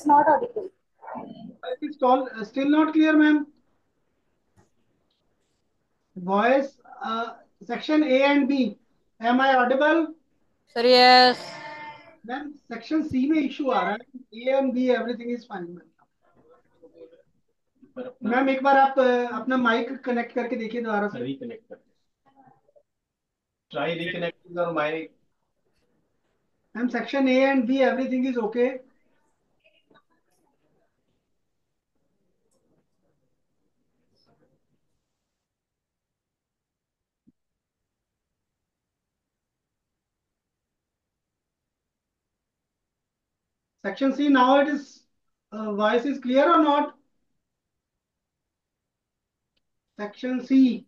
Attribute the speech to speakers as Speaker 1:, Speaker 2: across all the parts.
Speaker 1: not audible.
Speaker 2: It's still not clear, ma'am. Voice, section A and B. Am I audible?
Speaker 3: Sir yes.
Speaker 2: Ma'am section C में issue आ रहा है. A and B everything is fine ma'am. Ma'am एक बार आप अपना mic connect करके देखिए दोबारा से.
Speaker 4: रिकनेक्ट कर. ट्राई रिकनेक्टिंग और mic.
Speaker 2: Ma'am section A and B everything is okay. Section C, now it is voice is clear or not? Section C.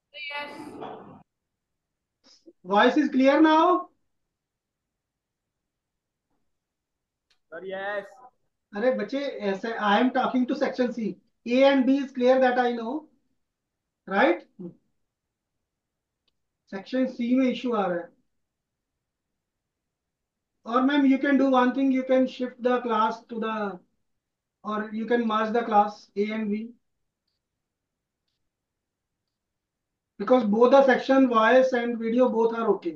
Speaker 2: Voice is clear now?
Speaker 4: Sir yes.
Speaker 2: अरे बच्चे ऐसे I am talking to section C. A and B is clear that I know. Right? Section C में issue आ रहा है. और ma'am you can do one thing, you can shift the class to the, or you can merge the class A and B. Because both the section voice and video both are okay.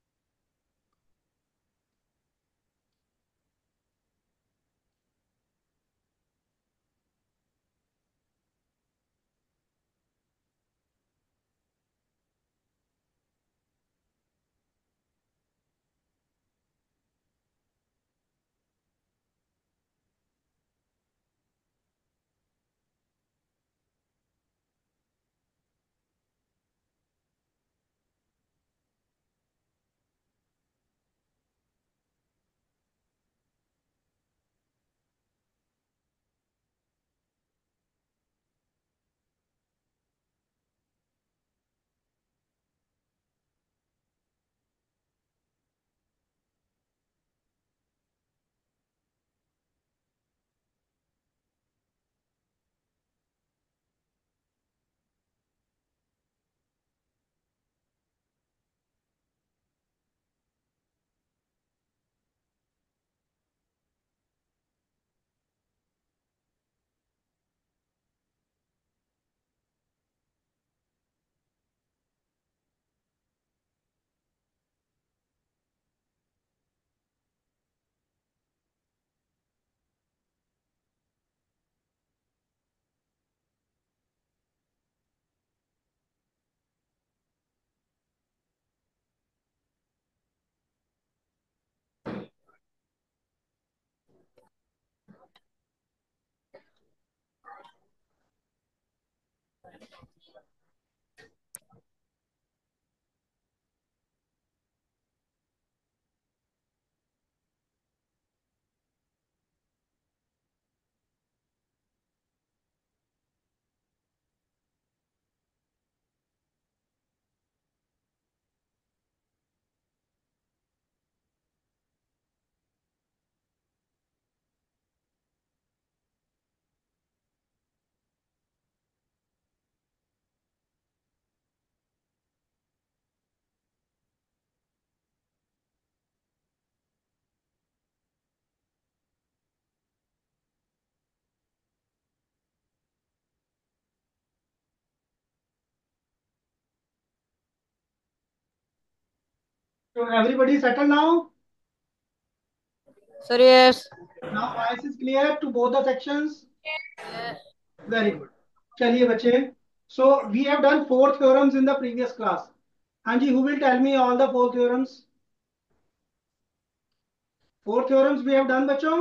Speaker 2: So everybody settled now?
Speaker 3: Sir yes.
Speaker 2: Now voice is clear to both the sections? Very good. चलिए बच्चे. So we have done 4 theorems in the previous class. हाँ जी, who will tell me all the 4 theorems? 4 theorems we have done बच्चों?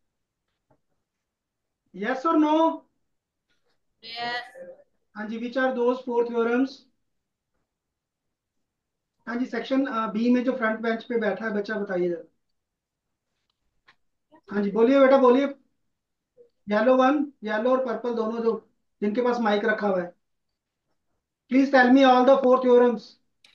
Speaker 2: Yes or no?
Speaker 3: Yes.
Speaker 2: हाँ जी, which are those 4 theorems? हाँ जी, section B में जो फ्रंट बेंच पे बैठा है बच्चा बताइए जरा. हाँ जी बोलिए बेटा बोलिए. येलो वन, येलो और पर्पल दोनों जो जिनके पास माइक रखा हुआ है. Please tell me all the 4 theorems.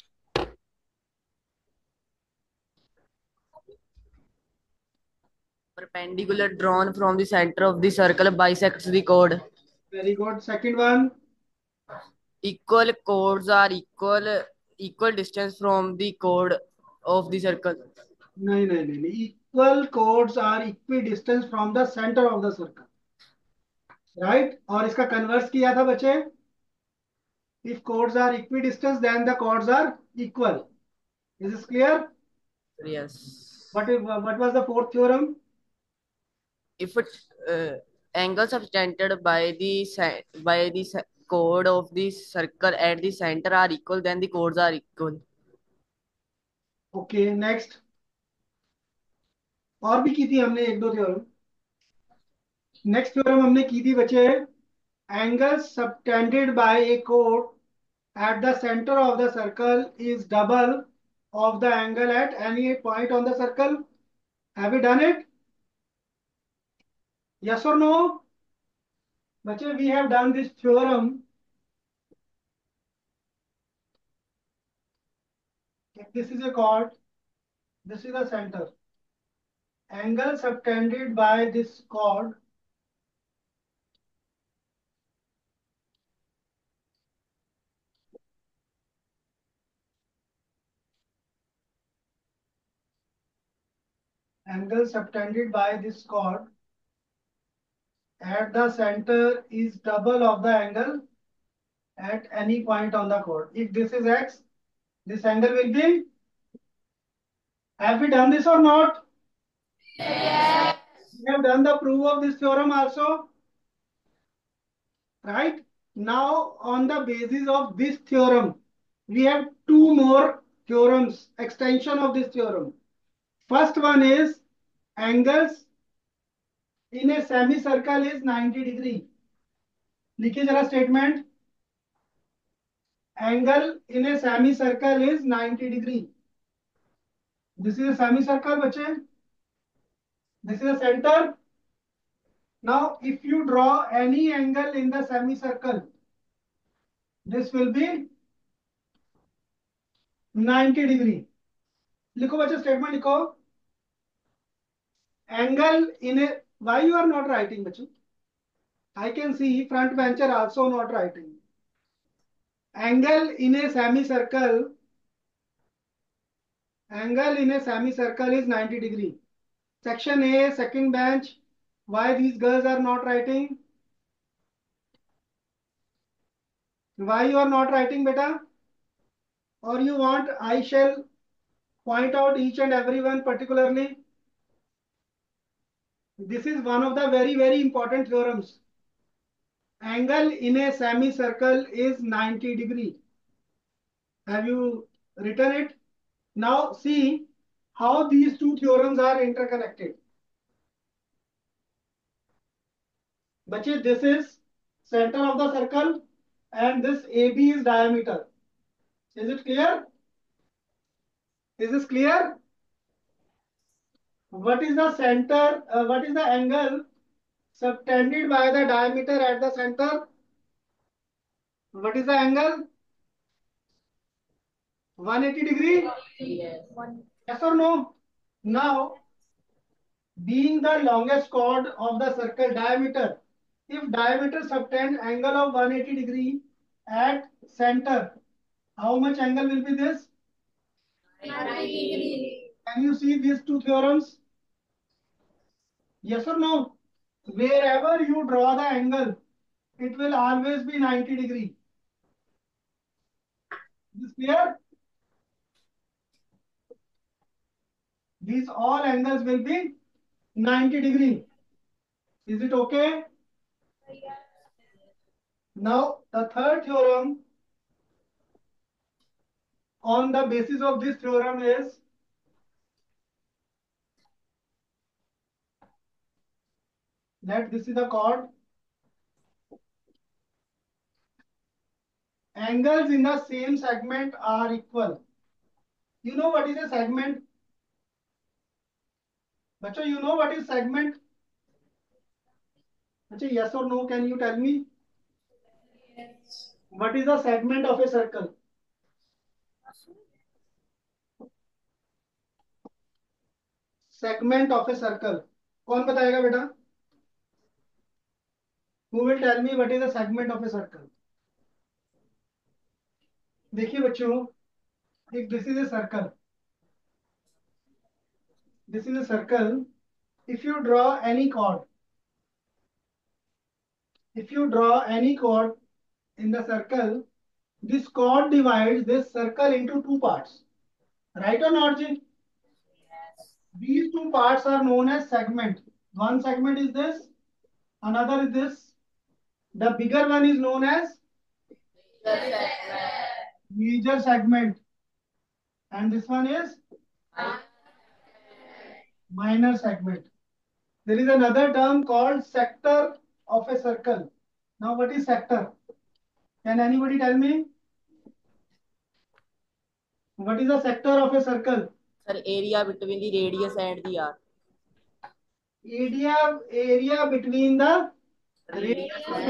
Speaker 3: Perpendicular drawn from the center of the circle bisects the chord.
Speaker 2: Very good. Second one.
Speaker 3: Equal chords are equal distance from the chord of the circle.
Speaker 2: नहीं नहीं नहीं नहीं. equal chords are equidistant from the center of the circle, right? और इसका converse किया था बच्चे, if chords are equidistant then the chords are equal. Is this clear?
Speaker 3: Yes.
Speaker 2: What was the fourth theorem?
Speaker 3: If it angle subtended by the chord of the circle at the center are equal, then the chords are equal.
Speaker 2: Okay, next. और भी की थी हमने एक दो theorem. Next theorem हमने की थी बच्चे, angle subtended by a chord at the center of the circle is double of the angle at any point on the circle. Have we done it? Yes or no? बच्चे, we have done this theorem. If this is a chord, this is the center. Angle subtended by this chord angle subtended by this chord at the center is double of the angle at any point on the chord. If this is x, this angle will be. Have we done this or not?
Speaker 1: Yes.
Speaker 2: We have done the proof of this theorem also, right? Now, on the basis of this theorem, we have two more theorems, extension of this theorem. First one is angles in a semicircle is 90 degree. लिखिए जरा statement. Angle in a semicircle is 90 degree. This is a semicircle, बच्चे. This is a center. Now, if you draw any angle in the semicircle, this will be 90 degree. लिखो बच्चे, statement लिखो. Angle in a. Why you are not writing, बच्चों? I can see front bencher also not writing. Angle in a semicircle. Angle in a semicircle is 90 degree. Section A, second bench. Why these girls are not writing? Why you are not writing, beta? Or you want I shall point out each and every one particularly? This is one of the very, very important theorems. Angle in a semicircle is 90 degree. Have you written it? Now see how these two theorems are interconnected. Bache, this is center of the circle and this AB is diameter. Is it clear? Is this clear? What is the center? What is the angle subtended by the diameter at the center? What is the angle? 180 degree? Yes or no? Now, being the longest chord of the circle diameter, if diameter subtend angle of 180 degree at center, how much angle will be this?
Speaker 1: 90 degree.
Speaker 2: Can you see these two theorems? Yes or no? Wherever you draw the angle, it will always be 90 degree. Is this clear? These all angles will be 90 degree. Is it okay? Now, the third theorem on the basis of this theorem is that this is the chord. Angles in the same segment are equal. You know what is a segment? Bacha, you know what is segment? Bacha, yes or no? Can you tell me? What is the segment of a circle? Segment of a circle. कौन बताएगा बेटा? Who will tell me what is the segment of a circle? देखिए बच्चों, if this is a circle, this is a circle. If you draw any chord, in the circle, this chord divides this circle into two parts. Right or not, Ji? These two parts are known as segment. One segment is this, another is this. The bigger one is known as major segment, and this one is minor segment. There is another term called sector of a circle. Now, what is sector? Can anybody tell me? What is the sector of a circle?
Speaker 3: Sir, area between the radius and the arc.
Speaker 2: Area between the radius.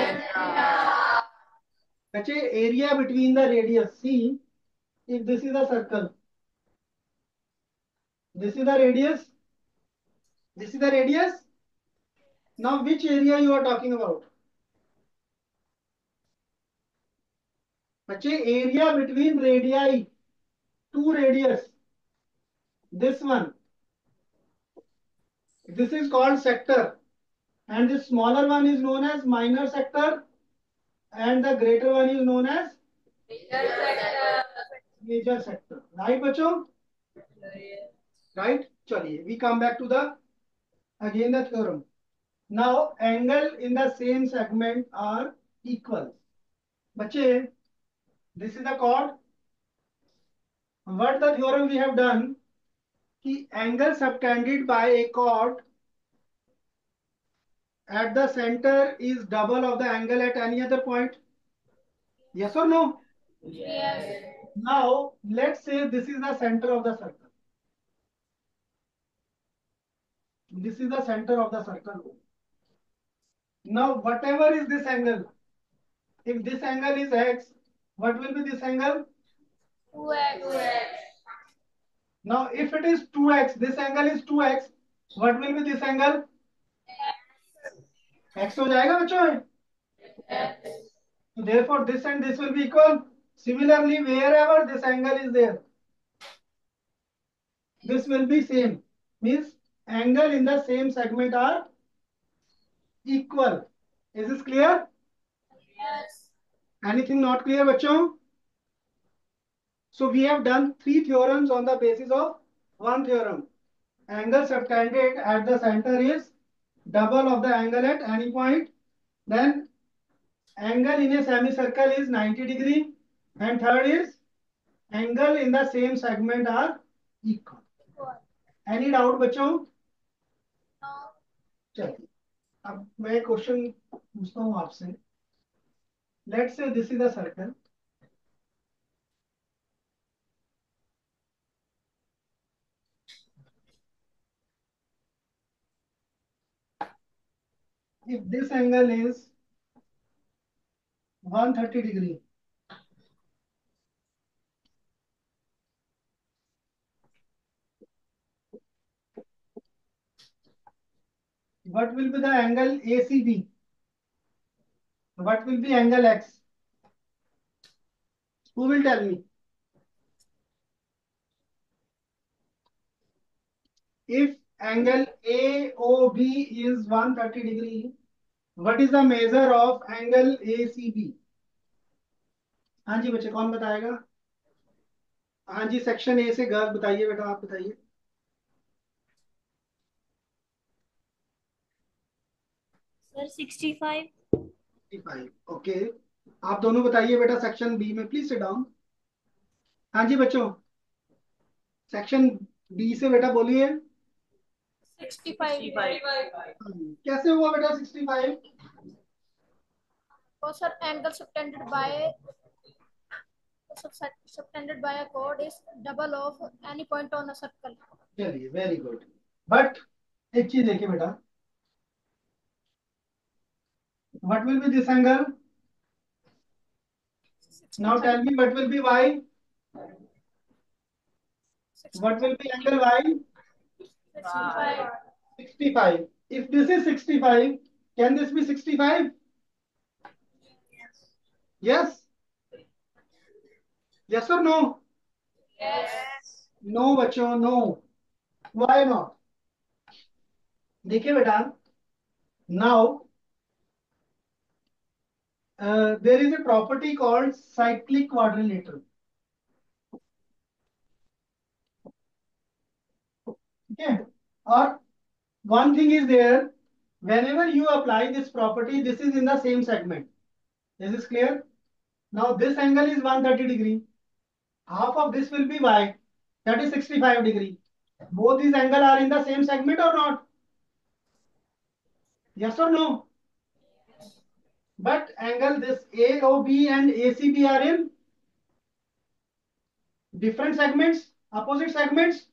Speaker 2: Area between the radius. See, if this is a circle, this is the radius, this is the radius. Now, which area you are talking about? Area between radii, two radius. This one. This is called sector. And this smaller one is known as minor sector. And the greater one is known as major sector. Right, bachon? Right? Chaliye, we come back to the theorem. Now, angle in the same segment are equal. Bache, this is the chord. What the theorem we have done? Ki angle subtended by a chord at the center is double of the angle at any other point. Yes or no?
Speaker 1: Yes.
Speaker 2: Now, let's say this is the center of the circle. This is the center of the circle. Now, whatever is this angle, if this angle is x, what will be this angle?
Speaker 1: 2x.
Speaker 2: Now, if it is 2x, this angle is 2x, what will be this angle? X हो जाएगा बच्चों? So therefore, this and this will be equal. Similarly, wherever this angle is there, this will be same. Means angle in the same segment are equal. Is this clear?
Speaker 1: Yes.
Speaker 2: Anything not clear, bachcho? So we have done 3 theorems on the basis of one theorem. Angle subtended at the center is double of the angle at any point. Then angle in a semicircle is 90 degree. And third is angle in the same segment are equal. Any doubt, बच्चों?
Speaker 1: No.
Speaker 2: चलिए, अब मैं question पूछता हूँ आपसे. Let's say this is a circle. If this angle is 130 degree, what will be the angle ACB? What will be angle X? Who will tell me? If angle AOB is 130 degree, what is the measure of angle ACB? हाँ जी बच्चे, कौन बताएगा? हाँ जी, section A से गर्ग बताइए बेटा, आप बताइए.
Speaker 1: Sir, 65.
Speaker 2: 65. ओके, आप दोनों बताइए बेटा सेक्शन बी में. Please sit down. हाँ जी बच्चों, सेक्शन बी से बेटा बोलिए.
Speaker 1: 65.
Speaker 2: कैसे हुआ बेटा 65?
Speaker 1: Oh, sir, angle subtended by a chord is double of any point on a circle.
Speaker 2: चलिए, वेरी गुड. बट एक चीज देखिए बेटा, what will be this angle? Now tell me what will be Y? What will be angle y?
Speaker 1: 65.
Speaker 2: 65. If this is 65, can this be 65? Yes? Yes or no?
Speaker 1: Yes.
Speaker 2: No, bachcho, no. Why not? देखिए बेटा, now there is a property called cyclic quadrilateral. ठीक है, और one thing is there, whenever you apply this property, this is in the same segment. Is this clear? Now this angle is 130 degree. Half of this will be y, that is 65 degree. Both these angle are in the same segment or not? Yes or no? But angle this AOB and ACB are in different segments, opposite segments.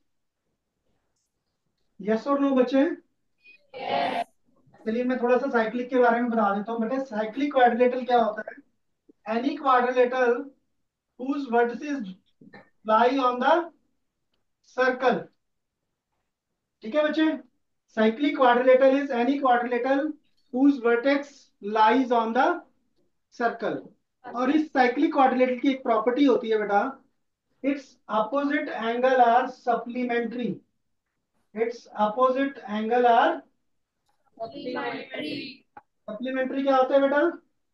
Speaker 2: Yes or no बच्चे? चलिए मैं थोड़ा सा cyclic के बारे में बता देता हूँ बेटा। साइक्लिक क्वाड्रिलेटरल क्या होता है? Any quadrilateral whose vertices lie on the circle. ठीक है बच्चे, cyclic quadrilateral is any quadrilateral whose vertex lies on the circle. और इस साइक्लिक क्वाड्रिलेटरल की एक प्रॉपर्टी होती है बेटा, its opposite angle are supplementary. Its opposite angle are supplementary क्या होता है बेटा?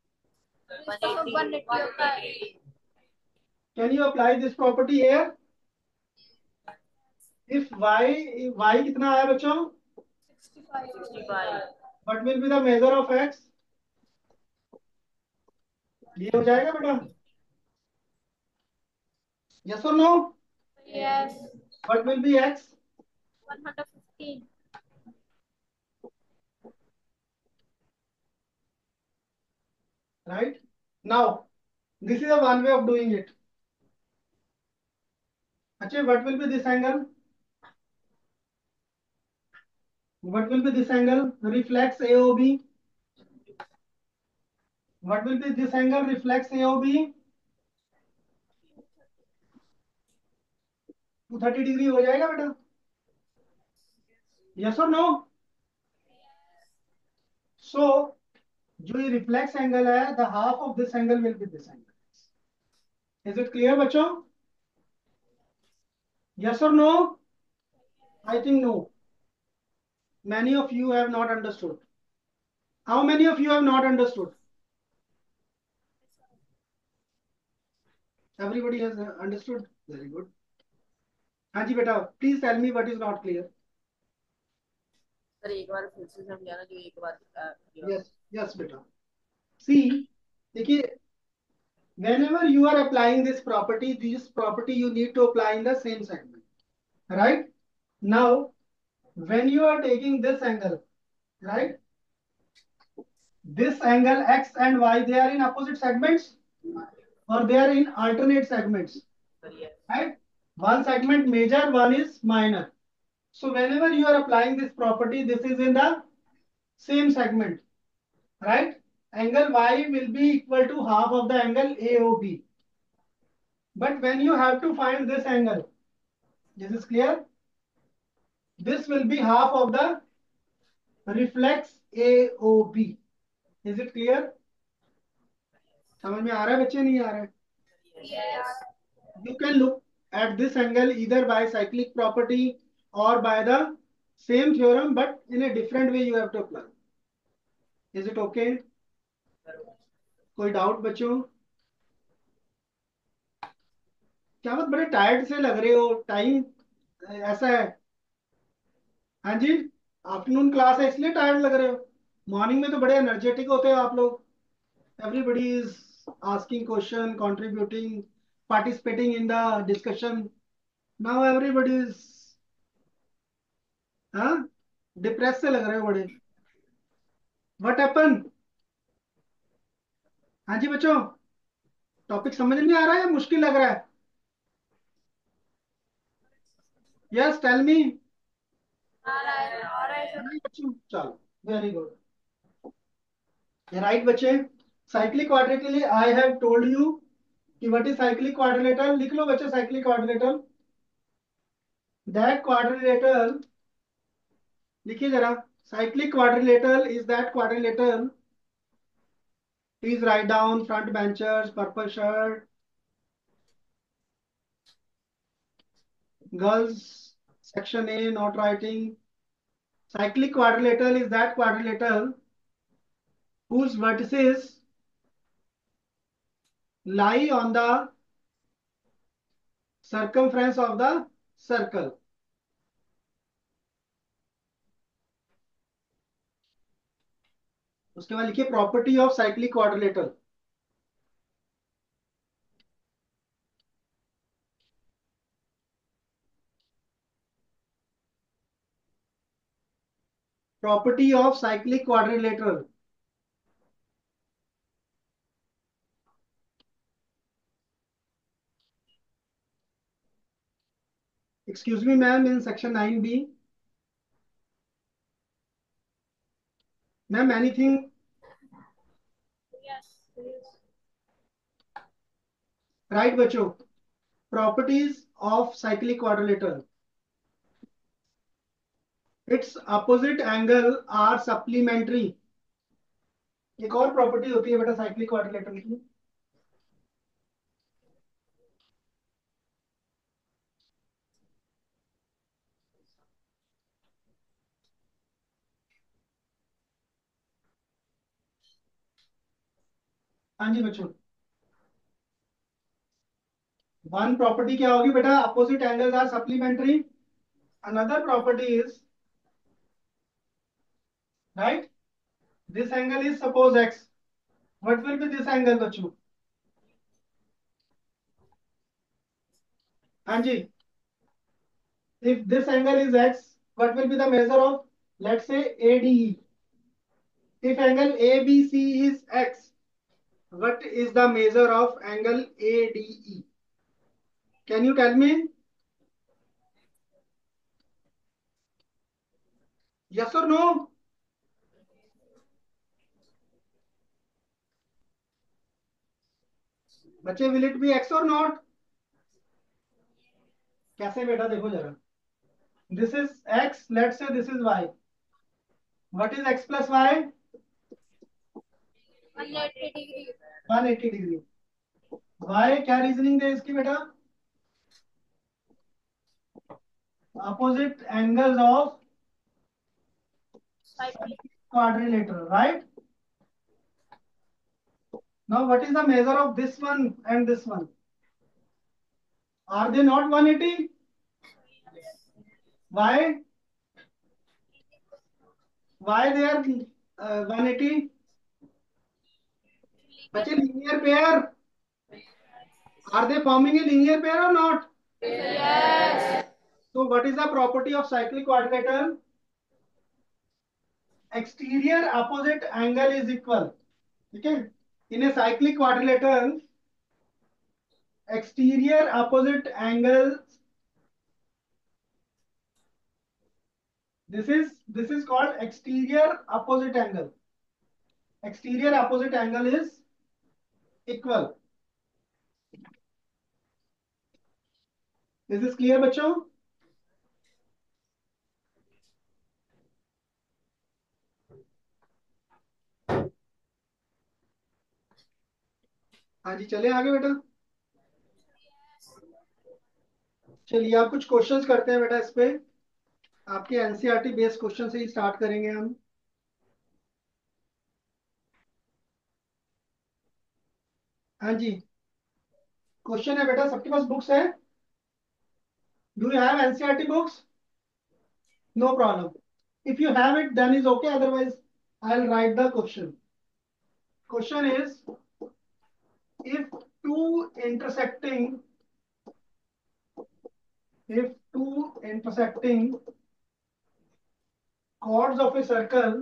Speaker 1: 180 होता है।
Speaker 2: Can you apply this property here? If y कितना आया बच्चों?
Speaker 1: 65।
Speaker 2: What will be the measure of x? ये हो जाएगा बेटा? Yes or no?
Speaker 1: Yes,
Speaker 2: What will be x?
Speaker 1: 115।
Speaker 2: Right? Now, this is a one way of doing it. Achha, what will be this angle? What will be this angle? Reflex AOB. What will be this angle? Reflex AOB. 230 degree हो जाएगा बेटा? Yes or no? So, जो ये reflex angle है, the half of this angle will be this angle. Is it clear बच्चों? Yes or no? I think no. Many of you have not understood. How many of you have not understood? Everybody has understood. Very good. हाँ जी बेटा, please tell me what is not clear.
Speaker 3: Sir एक बार फिर से समझाना जो एक बार
Speaker 2: Yes, yes बेटा. See, देखिए, whenever you are applying this property you need to apply in the same segment, right? Now, when you are taking this angle, right? This angle x and y, they are in opposite segments or they are in alternate segments, right? One segment major, one is minor. So whenever you are applying this property, this is in the same segment, right? Angle y will be equal to half of the angle AOB. But when you have to find this angle, this is clear? This will be half of the reflex AOB. Is it clear? समझ में आ रहा है बच्चे, नहीं आ रहा है?
Speaker 1: Yes,
Speaker 2: You can look at this angle either by cyclic property or by the same theorem, but in a different way you have to apply. Is it okay? कोई doubt बच्चों? क्या बात, बड़े टायर्ड से लग रहे हो, टाइम ऐसा है? हाँ जी, आफ्टरनून क्लास है इसलिए टायर्ड लग रहे हो? मॉर्निंग में तो बड़े एनर्जेटिक होते हो आप लोग. Everybody is asking question, contributing, participating in the discussion. Now everybody is हाँ डिप्रेस से लग रहे हो बड़े. What happened? हाँ जी बच्चों, टॉपिक समझ नहीं आ रहा है या मुश्किल लग रहा है? Yes tell me.
Speaker 1: आ रहा है सर।
Speaker 2: बच्चों चलो, वेरी गुड. राइट बच्चे, cyclic quadrilateral I have told you कि व्हाट इज साइक्लिक क्वाड्रिलेटरल. लिख लो बच्चे, साइक्लिक क्वाड्रिलेटरल, दैट क्वाड्रिलेटरल, लिखिए जरा. Cyclic quadrilateral is that quadrilateral, please write down, front benchers, purple shirt, girls section A not writing. Cyclic quadrilateral is that quadrilateral whose vertices lie on the circumference of the circle. उसके बाद लिखिए property of cyclic quadrilateral. Property of cyclic quadrilateral. Excuse me, ma'am, in section 9B. Ma'am, anything?
Speaker 1: Yes, please.
Speaker 2: Right, बच्चों. Properties of cyclic quadrilateral. Its opposite angle are supplementary. एक और property होती है बेटा cyclic quadrilateral की. हाँ जी बच्चों. वन प्रॉपर्टी क्या होगी बेटा? Opposite angles are supplementary. Another property is right. This angle is suppose X. What will be this angle बच्चों? हाँ जी. If this angle is x, what will be the measure of, let's say, ADE? If angle ABC is x, what is the measure of angle ADE? Can you tell me? Yes or no? बच्चे, will it be x or not? कैसे बेटा? देखो जरा. This is x. Let's say this is y. What is x plus y?
Speaker 1: 180 degree.
Speaker 2: 180 degree. y क्या reasoning है इसकी बेटा? Opposite angles of
Speaker 1: Cyclic.
Speaker 2: quadrilateral, right? Now, what is the measure of this one and this one? Are they not 180? Why? Why they are 180? बच्चे, linear pair. Are they forming a linear pair or not?
Speaker 1: Yes.
Speaker 2: So, what is the property of cyclic quadrilateral? Exterior opposite angle is equal. Okay. In a cyclic quadrilateral, exterior opposite angles. This is called exterior opposite angle. Exterior opposite angle is equal. Is this clear बच्चों? हाँ जी, चले आगे बेटा. चलिए, आप कुछ questions करते हैं बेटा. इस पे आपके एनसीईआरटी बेस्ड क्वेश्चन से ही स्टार्ट करेंगे हम. हाँ जी, क्वेश्चन है बेटा. सबके पास बुक्स है? Do you have NCERT books? No problem. If you have it then is okay, otherwise I will write the question. Question is, if two intersecting if two intersecting chords of a circle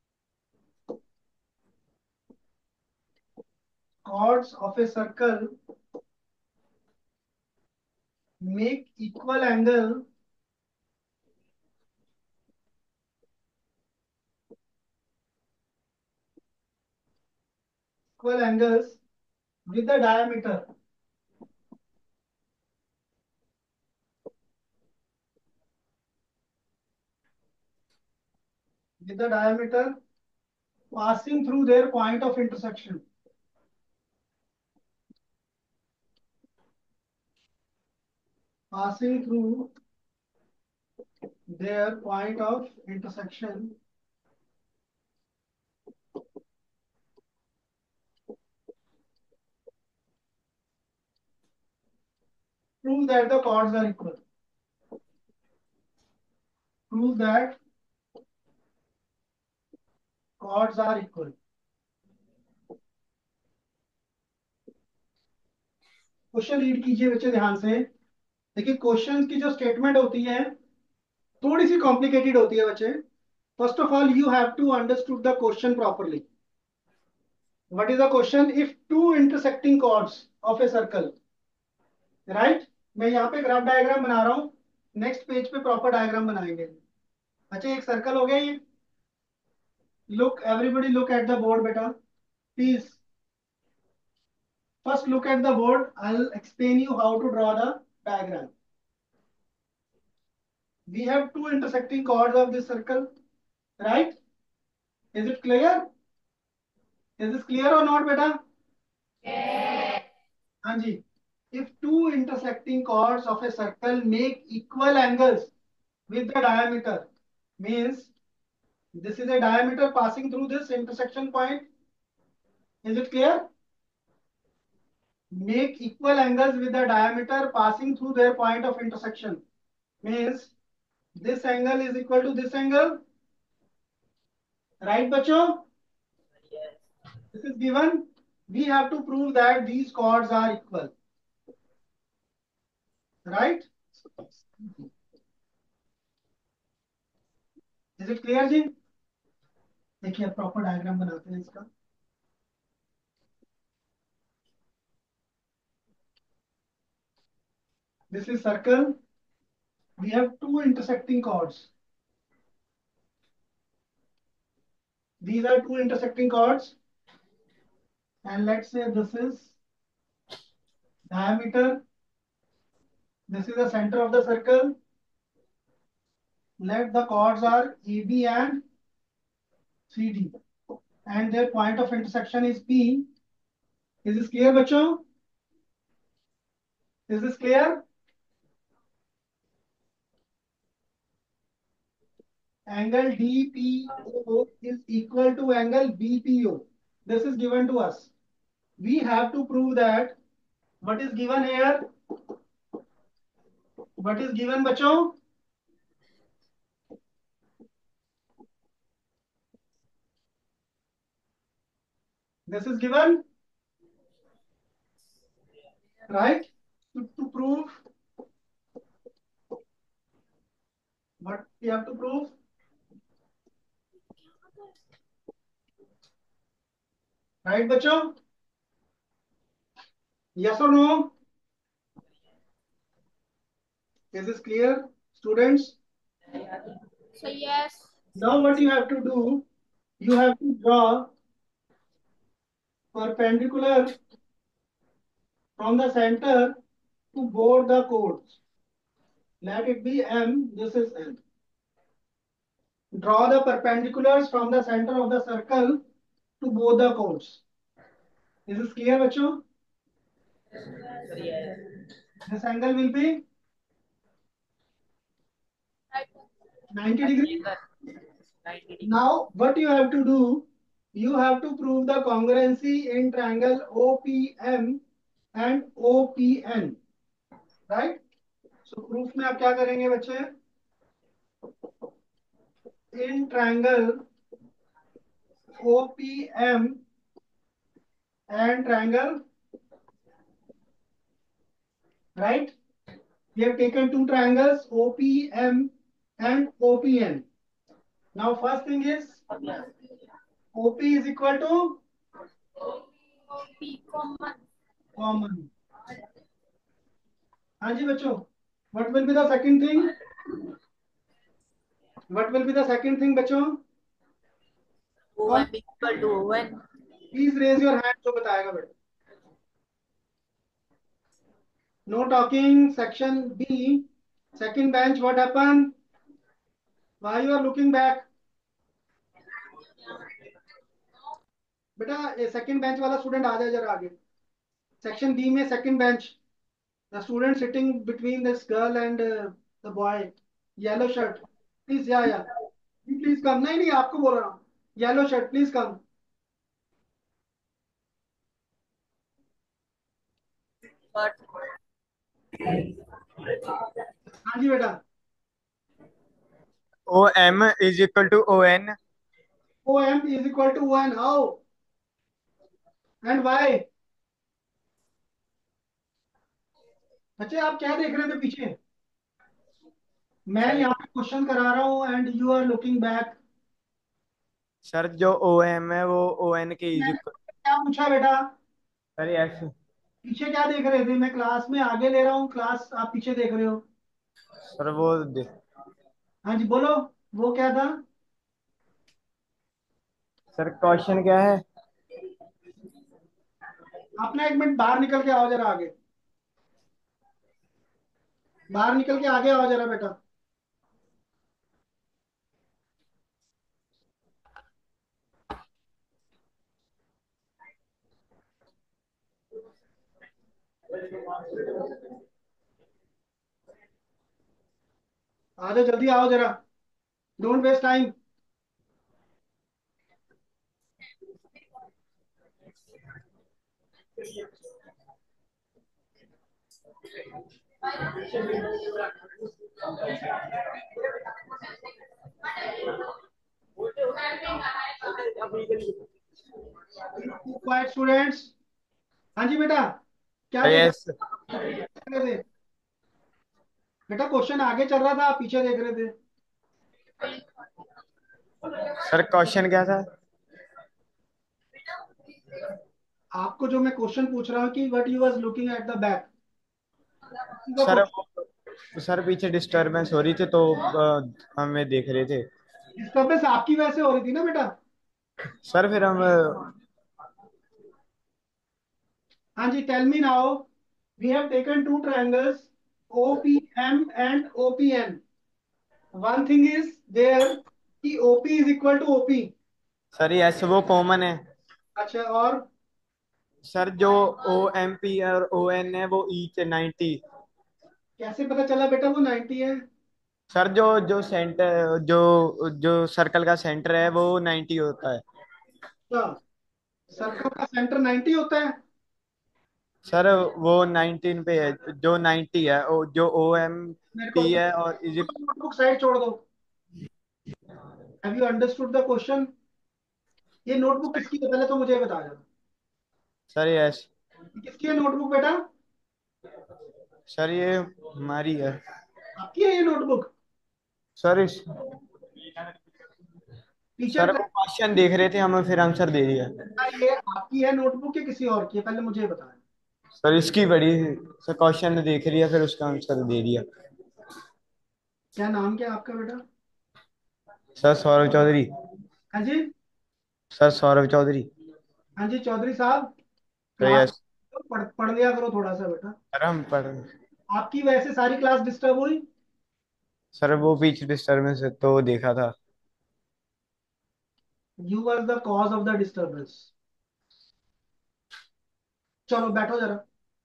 Speaker 2: make equal angles with the diameter passing through their point of intersection. Passing through their point of intersection prove that the chords are equal. Prove that chords are equal. Question read कीजिए बच्चे ध्यान से। देखिए question की जो statement होती है थोड़ी सी कॉम्प्लिकेटेड होती है बच्चे। First of all you have to understood the question properly. What is the question? If two intersecting chords of a circle, right. मैं यहाँ पे ग्राफ डायग्राम बना रहा हूँ, नेक्स्ट पेज पे प्रॉपर डायग्राम बनाएंगे। अच्छा एक सर्कल हो गया ये। Look everybody look at the board बेटा please. First look at the board. I'll explain you how to draw the diagram. We have two intersecting chords of this circle, right? Is it clear? Is this clear or not, beta? Yes. Anji, if two intersecting chords of a circle make equal angles with the diameter, means this is a diameter passing through this intersection point. Is it clear? Make equal angles with the diameter passing through their point of intersection, means this angle is equal to this angle, right बच्चों?
Speaker 3: Yes.
Speaker 2: This is given. We have to prove that these chords are equal, right? Is it clear जी? देखिए proper diagram बनाते हैं इसका। This is circle. We have two intersecting chords. These are two intersecting chords, and let's say this is diameter. This is the center of the circle. Let the chords are AB and CD, and their point of intersection is P. Is this clear, बच्चों? Is this clear? Angle DPO is equal to angle BPO. This is given to us. We have to prove that what is given here. What is given, बच्चों? This is given, right? To prove what we have to prove. Right, बच्चों? Yes or no? Is this clear, students?
Speaker 1: So yes.
Speaker 2: Now what you have to do, you have to draw perpendicular from the center to both the chords. Let it be M, this is N. Draw the perpendiculars from the center of the circle to both the chords. Is this clear, बच्चों?
Speaker 3: Yes.
Speaker 2: This angle will be
Speaker 1: Right.
Speaker 2: 90 degrees.
Speaker 3: 90 degree.
Speaker 2: Now, what you have to do, you have to prove the congruency in triangle OPM and OPN, right? So, proof में आप क्या करेंगे बच्चे? In triangle OPM and triangle, right? We have taken two triangles OPM and OPN. Now, first thing is OP is equal to
Speaker 1: P common.
Speaker 2: common. हाँ जी बच्चों, what will be the second thing? What will be the second thing बच्चों?
Speaker 3: OM equal to ON.
Speaker 2: Please raise your hand जो बताएगा बेटा. No talking. Section B. Second bench. What happened? Why you are looking back? बेटा ये second bench वाला student आ जाए जरा आगे. सेक्शन बी में second bench. The student sitting between this girl and the boy, yellow shirt. Please या please come, नहीं नहीं आपको बोल रहा हूँ, yellow shirt please come.
Speaker 3: But
Speaker 2: हाँ जी बेटा।
Speaker 5: OM is equal to ON.
Speaker 2: OM is equal to 1, how and why? बच्चे आप क्या देख रहे थे पीछे? मैं
Speaker 5: सर
Speaker 2: यहाँ पे क्वेश्चन करा रहा हूँ and you are looking back.
Speaker 5: Sir जो OM है वो ON के इज
Speaker 2: मैंने
Speaker 5: इक्वल।
Speaker 2: क्या पूछा बेटा?
Speaker 5: Sir yes.
Speaker 2: पीछे क्या देख रहे थे? मैं क्लास में आगे ले रहा हूँ क्लास, आप पीछे देख रहे हो।
Speaker 5: सर वो
Speaker 2: हाँ जी बोलो, वो क्या था?
Speaker 5: सर क्वेश्चन क्या है?
Speaker 2: आप ना 1 मिनट बाहर निकल के आओ जरा आगे, बाहर निकल के आगे आओ जरा बेटा। आ जाओ जल्दी आओ जरा, don't waste time. Quiet students. हाँ जी बेटा, क्या
Speaker 5: सर
Speaker 2: देख
Speaker 5: यस।
Speaker 2: रहे थे? बेटा क्वेश्चन आगे चल रहा था, आप पीछे देख रहे थे।
Speaker 5: सर क्वेश्चन क्या था?
Speaker 2: आपको जो मैं क्वेश्चन पूछ रहा हूँ कि what you was looking at the back,
Speaker 5: sir sir पीछे डिस्टरबेंस हो रही थी तो हमें देख रहे थे।
Speaker 2: डिस्टर्बेंस आपकी वजह से हो रही थी ना बेटा।
Speaker 5: सर फिर हम
Speaker 2: हाँ जी, tell me now, we have taken two triangles OPM and OPN। One thing is there कि OP is equal to OP।
Speaker 5: Sir yes वो कॉमन है।
Speaker 2: अच्छा, और
Speaker 5: सर जो OMP और ON है वो ईच 90।
Speaker 2: कैसे पता चला बेटा वो 90 है?
Speaker 5: सर जो जो सेंटर जो जो सर्कल का सेंटर है वो 90 होता है।
Speaker 2: अच्छा, सर्कल का सेंटर 90 होता है?
Speaker 5: सर वो 19 पे है। जो 90 है जो
Speaker 2: मेरे को
Speaker 5: OMP है और इज।
Speaker 2: नोटबुक साइड छोड़ दो। Have you understood the question? ये नोटबुक किसकी है पहले तो मुझे बता दो।
Speaker 5: Sir yes.
Speaker 2: ये किसकी है नोटबुक बेटा?
Speaker 5: सर ये हमारी है।
Speaker 2: आपकी है ये नोटबुक?
Speaker 5: सर इस
Speaker 2: टीचर
Speaker 5: सर वो क्वेश्चन देख रहे थे हमें फिर आंसर दे दिया।
Speaker 2: ये आपकी है नोटबुक या किसी और की है, पहले मुझे ये बताएं।
Speaker 5: सर इसकी बड़ी। सर क्वेश्चन देख लिया फिर उसका आंसर दे दिया।
Speaker 2: क्या नाम क्या है आपका बेटा?
Speaker 5: सर सौरभ चौधरी।
Speaker 2: हाँ जी।
Speaker 5: सर सौरभ चौधरी।
Speaker 2: हाँ जी चौधरी साहब,
Speaker 5: सर
Speaker 2: क्लास
Speaker 5: यस।
Speaker 2: पढ़ लिया करो थोड़ा सा बेटा।
Speaker 5: सर हम पढ़।
Speaker 2: आपकी वजह से सारी क्लास डिस्टर्ब हुई।
Speaker 5: सर वो बीच डिस्टर्बेंस तो देखा था।
Speaker 2: You was the cause of the disturbance. चलो बैठो जरा।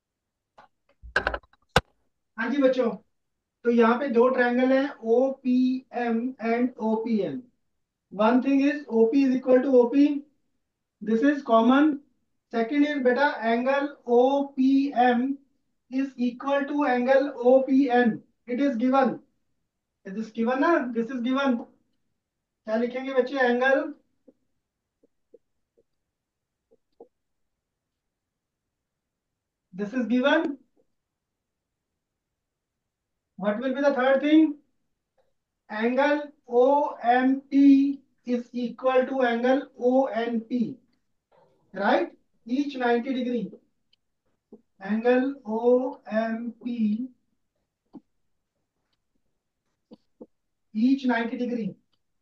Speaker 2: हाँ जी बच्चों, तो यहाँ पे दो ट्रायंगल हैं OPM and OPN। One thing is OP is equal to OP, this is common. Second is बेटा angle OPM is equal to angle OPN, it is given. This given ना, दिस इज गिवन। क्या लिखेंगे बच्चे? Angle this is given. What will be the third thing? Angle OMP is equal to angle ONP, right? Each 90 degree. Angle OMP each 90 degree.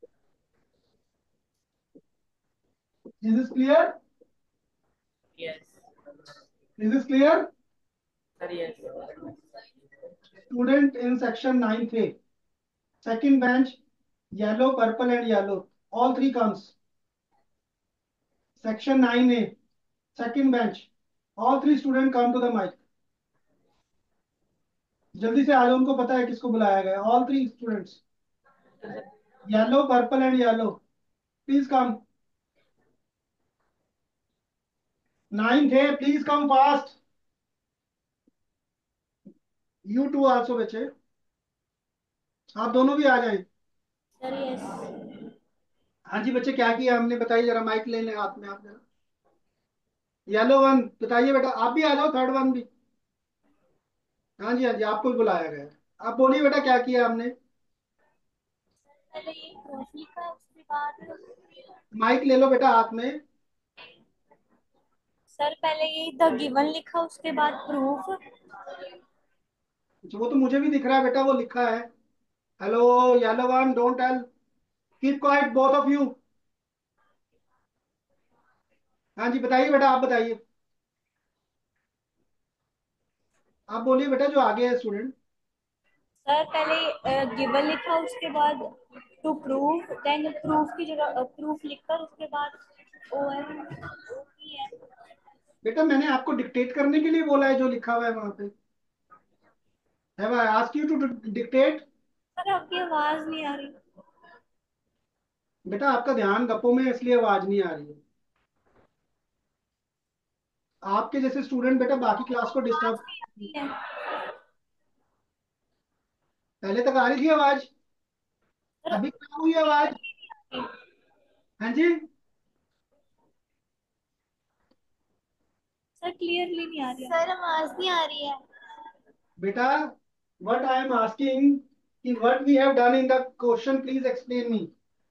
Speaker 2: Is this clear?
Speaker 3: yes,
Speaker 2: Is this clear?
Speaker 3: sir, yes.
Speaker 2: Student in section 9th A, second bench, yellow, purple and yellow. All three comes. Section 9A, second bench. All three students come to the mic. जल्दी से आ जाओ, उनको पता है किसको बुलाया गया। All three students Yellow, purple, and yellow. Please come. 9th है, please come fast. You two also बच्चे, आप दोनों भी आ जाएं.
Speaker 1: Sir yes.
Speaker 2: हाँ जी बच्चे, क्या किया हमने, बताइए जरा, माइक ले लें हाथ में आप जरा. येलो वन बताइए बेटा, आप भी आ जाओ, थर्ड वन भी. हाँ जी हाँ जी, आपको भी बुलाया गया है. आप बोलिए बेटा, क्या किया हमने.
Speaker 1: पहले ये प्रूफ लिखा उसके बाद।
Speaker 2: माइक ले लो बेटा हाथ में.
Speaker 1: सर पहले ये द गिवन लिखा उसके बाद प्रूफ।
Speaker 2: वो तो मुझे भी दिख रहा है बेटा, वो लिखा है. Hello yellow one, don't tell, keep quiet both of you. हाँ जी बताइए बेटा, आप बताइए. आप बोलिए बेटा, जो आगे है स्टूडेंट.
Speaker 1: सर पहले गिवन लिखा उसके बाद टू प्रूफ, देन प्रूफ की जगह प्रूफ लिखकर उसके बाद O M O P M.
Speaker 2: बेटा मैंने आपको डिक्टेट करने के लिए बोला है जो लिखा हुआ है वहां पे. Have I asked you to dictate.
Speaker 1: Sir आपकी आवाज नहीं आ रही।
Speaker 2: बेटा आपका ध्यान गप्पों में है, इसलिए आवाज नहीं आ रही है. आपके जैसे स्टूडेंट बेटा बाकी क्लास को डिस्टर्ब.
Speaker 1: नहीं है।
Speaker 2: पहले तक आ रही थी आवाज,
Speaker 1: सर
Speaker 2: अभी क्या हुई आवाज. हाँ जी.
Speaker 1: सर क्लियरली नहीं आ रही है। सर आवाज नहीं आ रही है।
Speaker 2: बेटा व्हाट आई एम आस्किंग कि what we have done in the question, please explain me.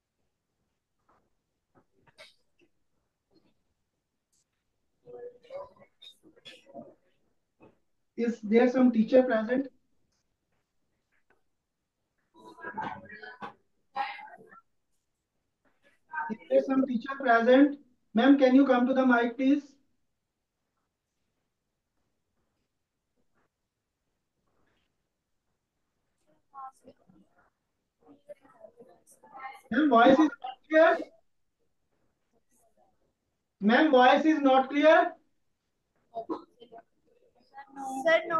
Speaker 2: Is there some teacher present? Is there some teacher present? Ma'am, can you come to the mic, please? Ma'am, voice is not clear. Ma'am, voice is not clear.
Speaker 1: Sir no.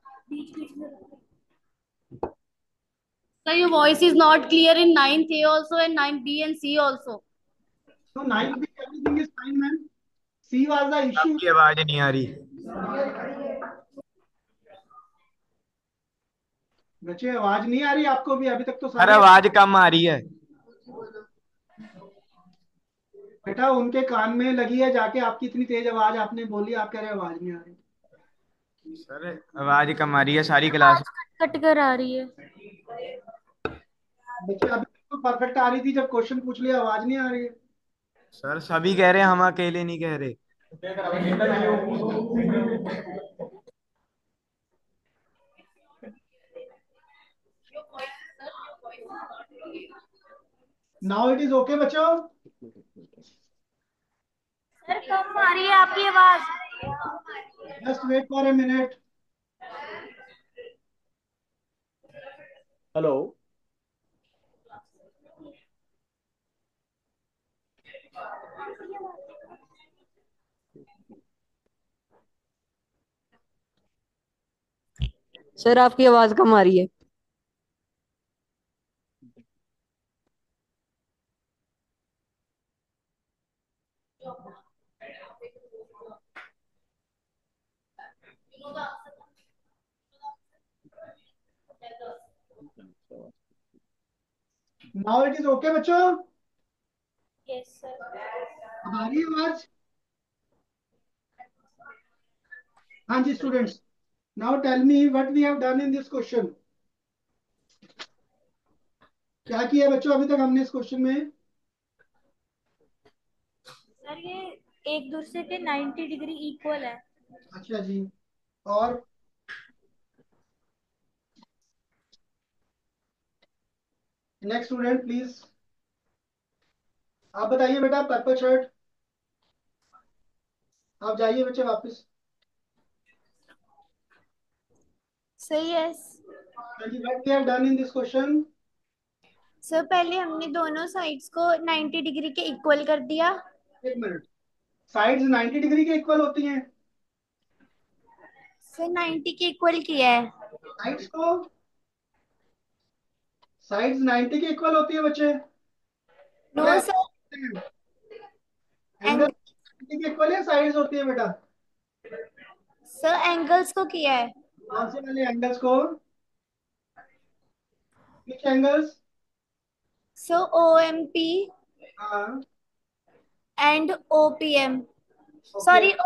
Speaker 1: Sir, your voice is not clear in 9th A also and 9B and C also.
Speaker 2: So 9th, everything is fine, ma'am. C was the issue.
Speaker 5: आपकी आवाज नहीं आ रही.
Speaker 2: बच्चे आवाज नहीं आ रही आपको भी, अभी तक तो
Speaker 5: सर
Speaker 2: सारे.
Speaker 5: आवाज कम आ रही है.
Speaker 2: बेटा उनके कान में लगी है जाके, आपकी इतनी तेज आवाज आपने बोली, आप कह रहे आवाज नहीं आ रही.
Speaker 5: सर आवाज कम आ रही है सारी क्लास.
Speaker 1: आवाज कट कट कर आ रही है।
Speaker 2: बच्चे अभी तक तो परफेक्ट आ रही थी, जब क्वेश्चन पूछ लिया आवाज नहीं आ रही है.
Speaker 5: सर सभी कह रहे हैं, हम अकेले नहीं कह रहे.
Speaker 2: नाउ इट इज ओके बच्चों.
Speaker 1: सर कम आ रही है आपकी आवाज।
Speaker 2: Just wait for a minute.
Speaker 4: Hello.
Speaker 3: Sir आपकी आवाज कम आ रही है.
Speaker 2: नाउ इट इज ओके बच्चों.
Speaker 1: Yes sir.
Speaker 2: अब आ रही है आवाज. हाँ जी students, now tell me what we have done in this question. क्या किया बच्चों अभी तक हमने इस क्वेश्चन में.
Speaker 1: सर ये एक दूसरे के 90 डिग्री इक्वल है।
Speaker 2: अच्छा जी. और नेक्स्ट स्टूडेंट प्लीज. आप बताइए बेटा, पर्पल शर्ट, आप जाइए बच्चे वापस.
Speaker 1: सही है।
Speaker 2: हाँ जी, what we have done in this question.
Speaker 1: Sir पहले हमने दोनों साइड्स को 90 डिग्री के इक्वल कर दिया।
Speaker 2: एक मिनट, साइड्स 90 डिग्री के इक्वल होती हैं.
Speaker 1: सर 90 के इक्वल किया है।
Speaker 2: साइड्स को साइड्स 90 के इक्वल होती है बच्चे?
Speaker 1: नो सर,
Speaker 2: एंगल 90 के इक्वल है साइड्स होती है बेटा?
Speaker 1: सर एंगल्स को किया है।
Speaker 2: कौन से वाले एंगल्स को? Which angles?
Speaker 1: So O M P
Speaker 2: हाँ
Speaker 1: and O P M,
Speaker 2: okay.
Speaker 1: Sorry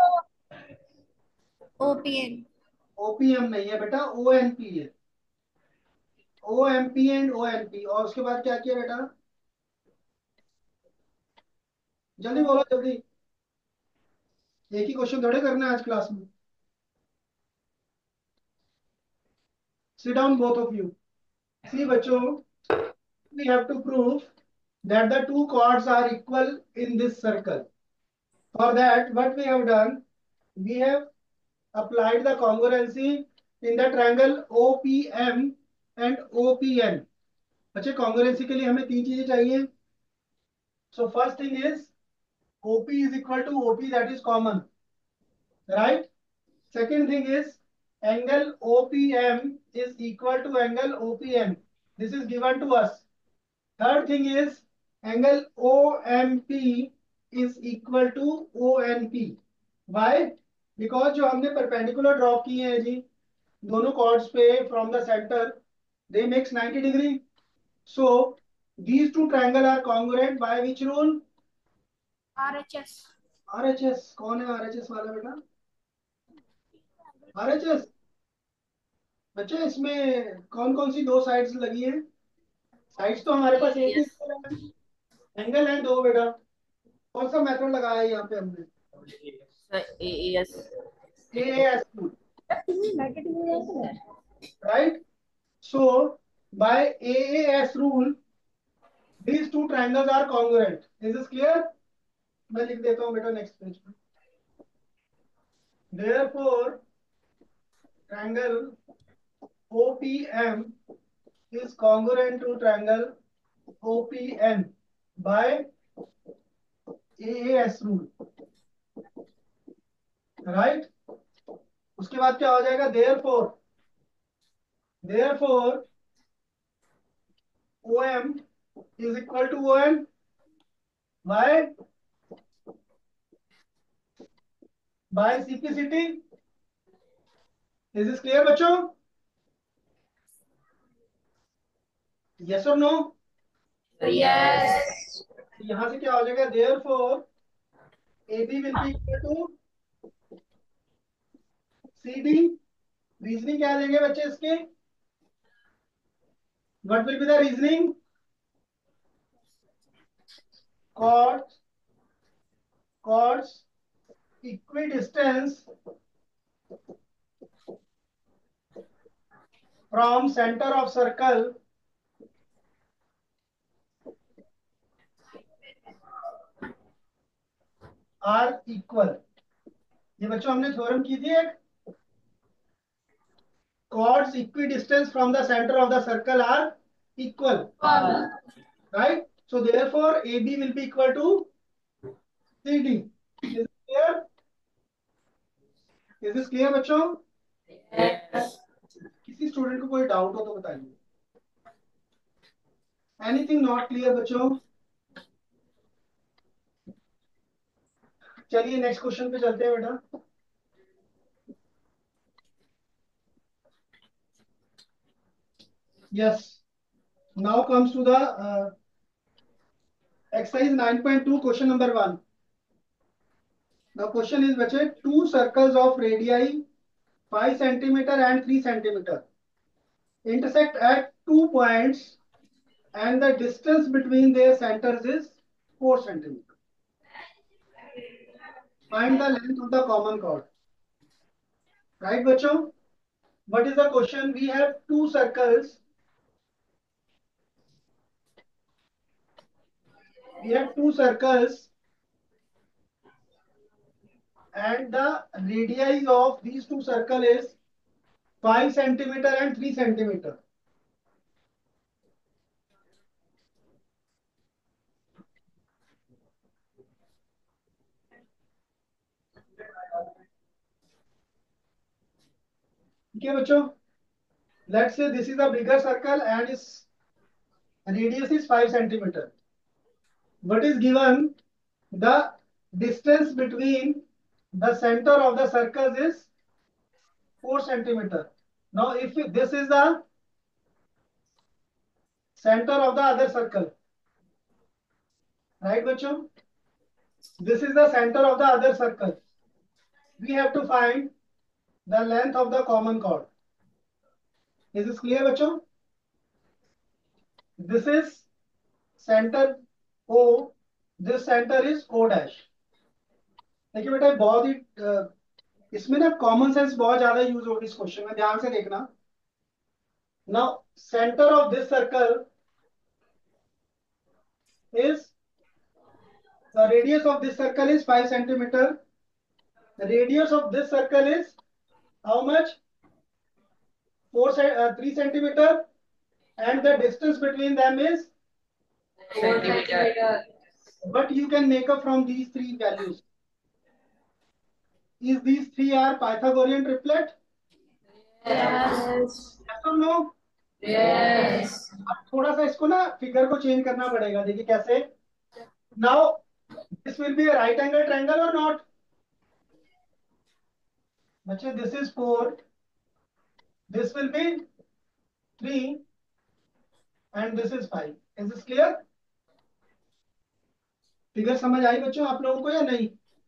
Speaker 1: O P M.
Speaker 2: OPM नहीं है बेटा, ओएनपी है। OMP and ONP. और उसके बाद क्या किया बेटा? जल्दी बोलो जल्दी, एक ही क्वेश्चन थोड़े करना है आज क्लास में। Sit down both of you. See बच्चों, we have to prove that the two chords are equal in this circle. For that, what we have done, we have applied the congruency in the triangle OPM and OPN. बच्चे congruency के लिए हमें तीन चीजें चाहिए. So first thing is OP is equal to OP, that is common, right? Second thing is angle OPM is equal to angle OPN. This is given to us. Third thing is angle OMP is equal to ONP. Why? Because जो हमने perpendicular draw किए हैं जी दोनों chords पे from the center, they makes 90 degree. So these two triangle are congruent by which rule?
Speaker 1: RHS।
Speaker 2: RHS. कौन है RHS वाला बेटा? RHS बच्चे इसमें कौन कौन सी दो साइड्स लगी है? साइड्स तो हमारे पास एक ही एंगल है, दो बेटा। कौन सा मेथड लगाया है यहाँ पे हमने?
Speaker 3: AAS।
Speaker 2: AAS, right? So by AAS rule, these two triangles are congruent. Is this clear? मैं लिख देता हूँ बेटा नेक्स्ट पेज पे. Therefore, triangle OPM is congruent to triangle OPN by AAS rule, right? उसके बाद क्या हो जाएगा? Therefore OM is equal to ON by CPCT. Is this clear बच्चों? Yes or no?
Speaker 1: यस।
Speaker 2: यहाँ से क्या हो जाएगा? Therefore AB will be equal to CD. Reasoning क्या लेंगे बच्चे इसके? What will be the reasoning? Chords equidistance from center of circle are equal. ये बच्चों हमने थ्योरम की थी एक. Chords equidistance from the center of the circle are equal, right? So therefore AB will be equal to CD. Is this clear? Is this clear बच्चों? किसी student को कोई डाउट हो तो बताइए. एनीथिंग नॉट क्लियर बच्चों? चलिए नेक्स्ट क्वेश्चन पे चलते हैं बेटा. Yes. Now comes to the exercise 9.2, question number 1. The question is बच्चे, two circles of radii 5 centimeter and 3 centimeter intersect at 2 points and the distance between their centers is 4 centimeter. Find the length of the common chord. Right बच्चों? What is the question? We have two circles. We have two circles and the radii of these two circles is 5 centimeter and 3 centimeter. ठीक है बच्चों. Let's say this is a bigger circle and its radius is 5 centimeter. What is given? The distance between the center of the circle is 4 centimeter. Now, if this is the center of the other circle, right, bachcho? This is the center of the other circle. We have to find the length of the common chord. Is this clear, bachcho? This is center O. This center is O dash. देखिए बेटा बहुत ही इसमें ना common sense बहुत ज्यादा use होगी इस question में, ध्यान से देखना. Now centre of this circle is the radius of this circle is 5 centimeter. The radius of this circle is how much? 3 centimeter, and the distance between them is
Speaker 3: centimeter.
Speaker 2: But you can make up from these three values. Is these three are Pythagorean triplet?
Speaker 1: Yes.
Speaker 2: Yes or no?
Speaker 1: Yes.
Speaker 2: अब थोड़ा सा इसको ना figure को change करना पड़ेगा. देखिए कैसे. Now this will be a right angle triangle or not? बच्चे this is 4, this will be 3, and this is 5. Is this clear? Figure समझ आई बच्चों आप लोगों को या नहीं?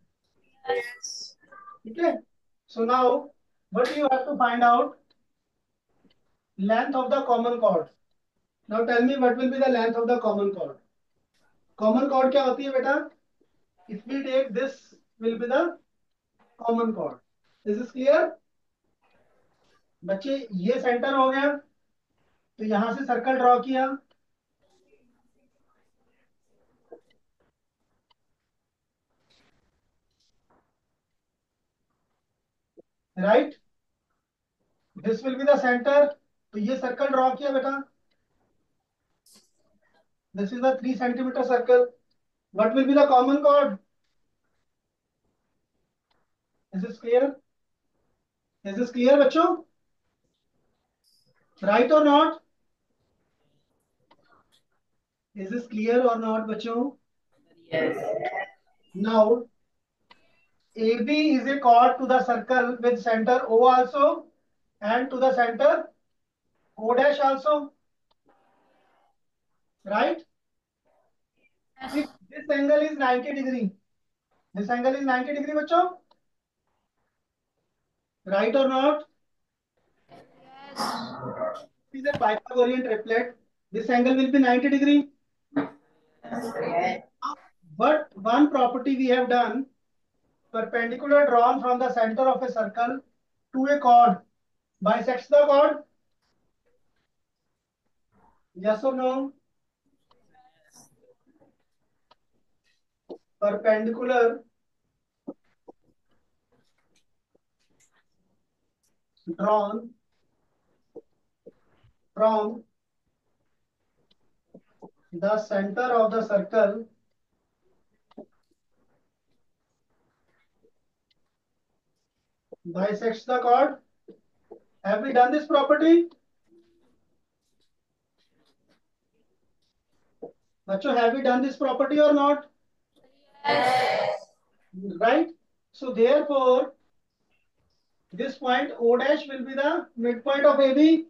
Speaker 2: ठीक है. So now what you have to find out? Length of the common chord. Now tell me what will be the length of the common chord. Common chord क्या होती है बेटा? If we take this will be the common chord. Is this clear? बच्चे ये centre हो गया, तो यहां से सर्कल ड्रॉ किया. Right. This will be the centre, तो ये सर्कल ड्रॉ किया बेटा. This is the 3 centimeter circle. What will be the common chord? Is this clear? Is this clear बच्चों? Right or not? Is this clear or not बच्चों?
Speaker 3: Yes.
Speaker 2: Now AB is a chord to the circle with center O also and to the center O dash also. Right? If this angle is 90 degree, this angle is 90 degree बच्चों. Right or not? This is a Pythagorean triplet. This angle will be 90 degree. But one property we have done, perpendicular drawn from the center of a circle to a chord bisects the chord. Yes or no? Perpendicular drawn from the center of the circle bisects the chord. Have we done this property? Bachcho, have we done this property or not?
Speaker 1: Yes.
Speaker 2: Right? So therefore, this point O dash will be the midpoint of AB.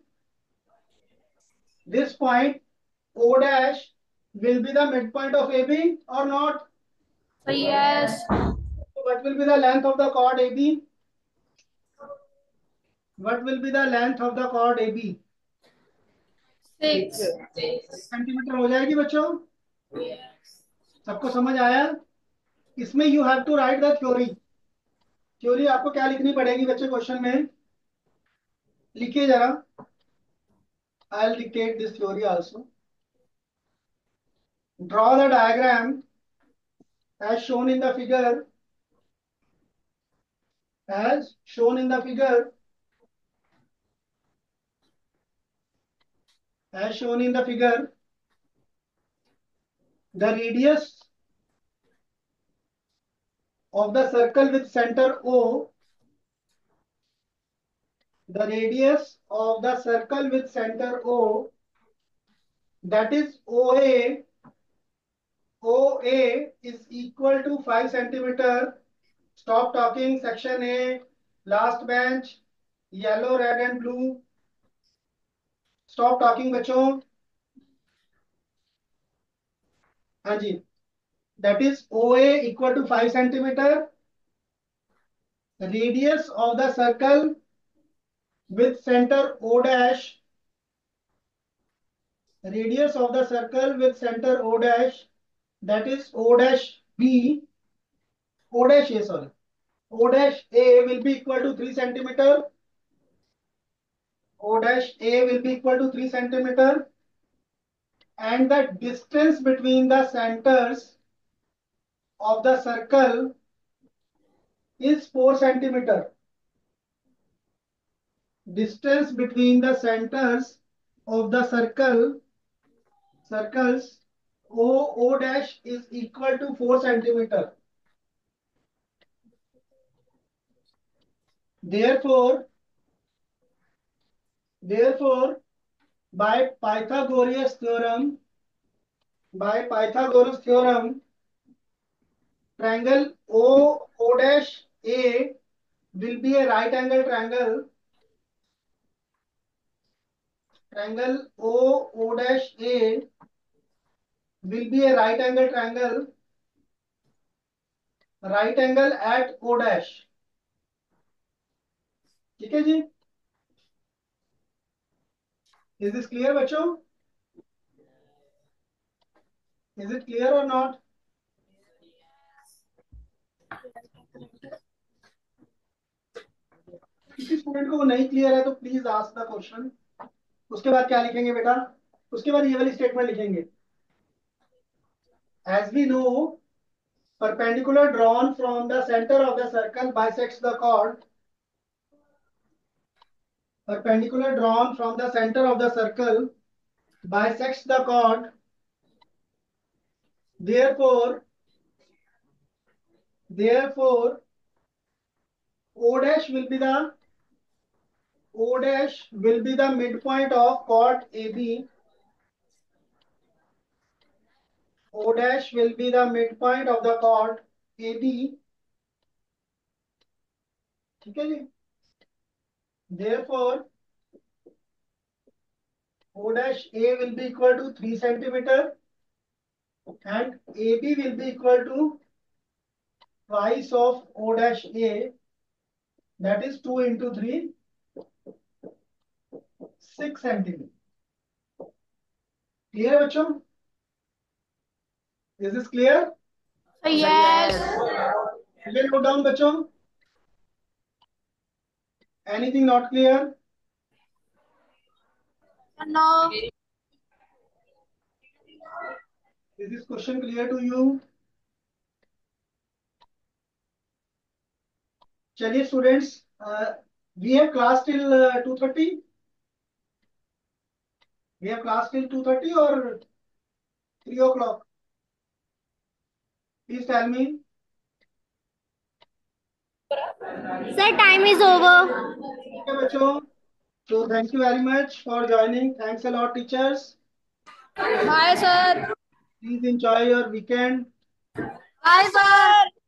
Speaker 2: This point O dash will be the midpoint of AB or not?
Speaker 1: Yes.
Speaker 2: So what will be the length of the chord AB? What will be the length of the chord AB?
Speaker 1: 6.
Speaker 2: Centimetre हो जाएगी बच्चों. सबको समझ आया? इसमें you have to write the theory. Theory आपको क्या लिखनी पड़ेगी बच्चे क्वेश्चन में? लिखिए जरा. I will dictate this theory also. Draw the diagram as shown in the figure. As shown in the figure. As shown in the figure, the radius of the circle with center O, the radius of the circle with center O that is OA is equal to 5 centimeter. Stop talking. Section A, last bench, yellow, red and blue. Stop talking बच्चों. हाँ जी. That is OA equal to 5 centimeter. Radius of the circle with center O dash. Radius of the circle with center O dash. That is O dash B. O dash A, sorry. O dash A will be equal to 3 centimeter. O dash A will be equal to 3 centimeter. And the distance between the centers of the circle is 4 centimeter. Distance between the centers of the circles O dash is equal to 4 centimeter. Therefore, by Pythagoras theorem, triangle O dash A will be a right angle triangle. Triangle O dash A will be a right angle triangle. Right angle at O dash. ठीक है जी. Is this clear बच्चों? Is it clear or not? किसी student को वो नहीं clear है तो प्लीज आस्क द क्वेश्चन. उसके बाद क्या लिखेंगे बेटा? उसके बाद ये वाली स्टेटमेंट लिखेंगे. As we know, perpendicular drawn from the center of the circle bisects the chord. Perpendicular drawn from the center of the circle bisects the chord. Therefore, O dash will be the midpoint of chord AB. O dash will be the midpoint of the chord AB. ठीक है जी. Therefore, O dash A will be equal to 3 centimeter and AB will be equal to twice of O dash A, that is 2 into 3, 6 centimeter. Clear बच्चों? Is this clear?
Speaker 1: Yes.
Speaker 2: Clear note down बच्चों? Anything not clear?
Speaker 1: No.
Speaker 2: Is this question clear to you? चलिए students, we have class till 2:30. We have class till 2:30 or 3 o'clock? Please tell me.
Speaker 1: Sir, time is over.
Speaker 2: Okay, बच्चों. So thank you very much for joining. Thanks a lot, teachers.
Speaker 1: Bye, sir.
Speaker 2: Please enjoy your weekend.
Speaker 1: Bye, sir.